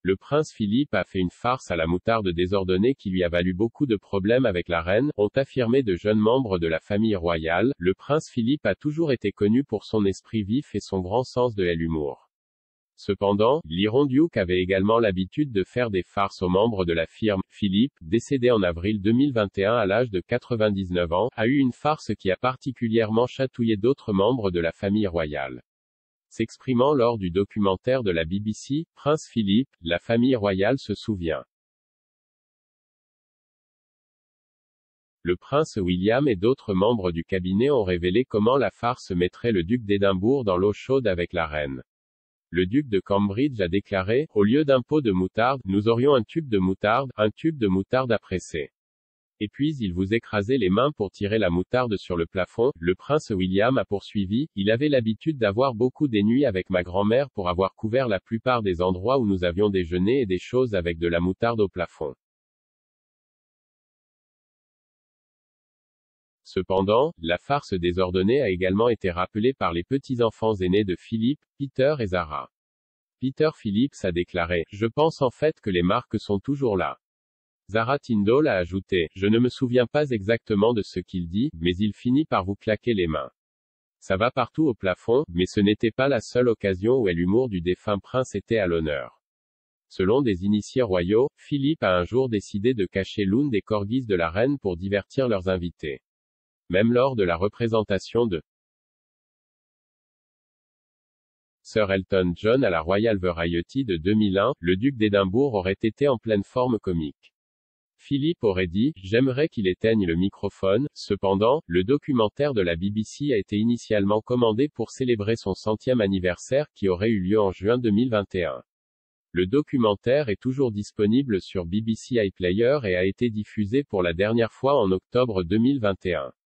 Le prince Philippe a fait une farce à la moutarde désordonnée qui lui a valu beaucoup de problèmes avec la reine, ont affirmé de jeunes membres de la famille royale. Le prince Philippe a toujours été connu pour son esprit vif et son grand sens de l'humour. Cependant, l'Iron-Duke avait également l'habitude de faire des farces aux membres de la firme. Philippe, décédé en avril 2021 à l'âge de 99 ans, a eu une farce qui a particulièrement chatouillé d'autres membres de la famille royale. S'exprimant lors du documentaire de la BBC, Prince Philippe, la famille royale se souvient. Le prince William et d'autres membres du cabinet ont révélé comment la farce mettrait le duc d'Édimbourg dans l'eau chaude avec la reine. Le duc de Cambridge a déclaré, au lieu d'un pot de moutarde, nous aurions un tube de moutarde à presser. Et puis il vous écrasait les mains pour tirer la moutarde sur le plafond. Le prince William a poursuivi, il avait l'habitude d'avoir beaucoup des nuits avec ma grand-mère pour avoir couvert la plupart des endroits où nous avions déjeuné et des choses avec de la moutarde au plafond. Cependant, la farce désordonnée a également été rappelée par les petits-enfants aînés de Philippe, Peter et Zara. Peter Phillips a déclaré, je pense en fait que les marques sont toujours là. Zara Tindall a ajouté, je ne me souviens pas exactement de ce qu'il dit, mais il finit par vous claquer les mains. Ça va partout au plafond, mais ce n'était pas la seule occasion où l'humour du défunt prince était à l'honneur. Selon des initiés royaux, Philippe a un jour décidé de cacher l'une des corgis de la reine pour divertir leurs invités. Même lors de la représentation de Sir Elton John à la Royal Variety de 2001, le duc d'Édimbourg aurait été en pleine forme comique. Philippe aurait dit, j'aimerais qu'il éteigne le microphone. Cependant, le documentaire de la BBC a été initialement commandé pour célébrer son 100e anniversaire qui aurait eu lieu en juin 2021. Le documentaire est toujours disponible sur BBC iPlayer et a été diffusé pour la dernière fois en octobre 2021.